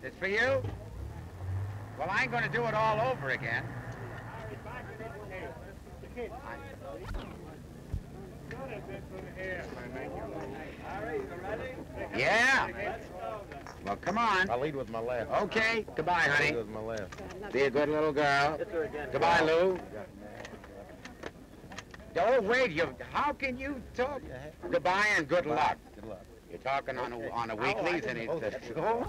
It's for you? Well, I ain't gonna do it all over again. Yeah. Well, come on. I'll lead with my left. Okay. Goodbye, honey. I'll lead with my left. Be a good little girl. Goodbye, Lou. Oh, wait. How can you talk? Goodbye and good luck. Good luck. You're talking on a weeklies and it's... Oh.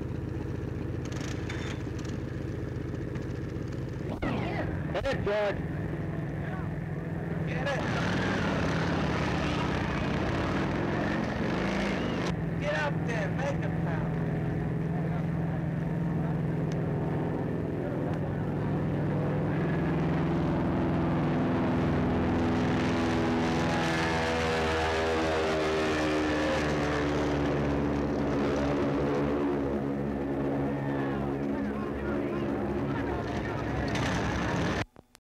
George.